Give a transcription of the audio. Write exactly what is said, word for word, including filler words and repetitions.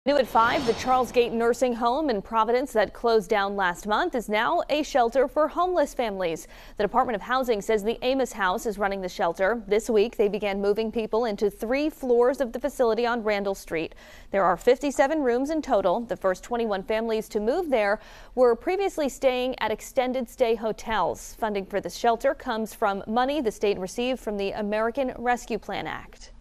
New at five, the Charlesgate Nursing home in Providence that closed down last month is now a shelter for homeless families. The Department of Housing says the Amos House is running the shelter. This week, they began moving people into three floors of the facility on Randall Street. There are fifty-seven rooms in total. The first twenty-one families to move there were previously staying at extended stay hotels. Funding for the shelter comes from money the state received from the American Rescue Plan Act.